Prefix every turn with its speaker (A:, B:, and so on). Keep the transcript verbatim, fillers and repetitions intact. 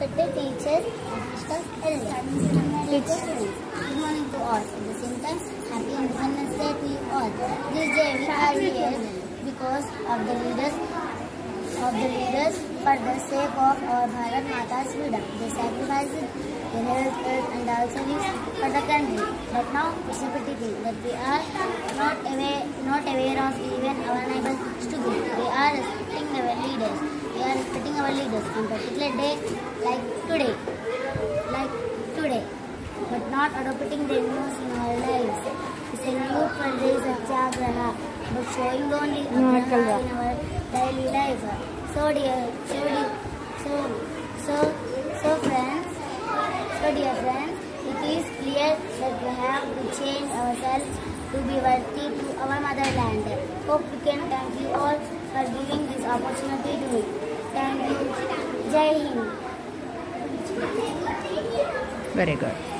A: respected teachers, officials, elders, teachers, good morning to all. At the same time, happy Independence Day to you all. This day we are here because of the leaders, of the leaders for the sake of our Bharat Mata's freedom. They sacrificed their health, health and also lives for the country. But now it's a pity thing that we are not aware, not aware of even our neighbors' struggle. We are respecting our leaders. We are respecting our leaders on a particular day like today, like today, but not adopting their views in our lives. We salute for days of Satyagraha, but showing only Satyagraha in our daily life. So dear, so dear, so so so friends, so dear friends, it is clear that we have to change ourselves to be worthy to our motherland. Hope we can. Thank you all for giving this opportunity to me. Thank you. Jai Hind.
B: Very good.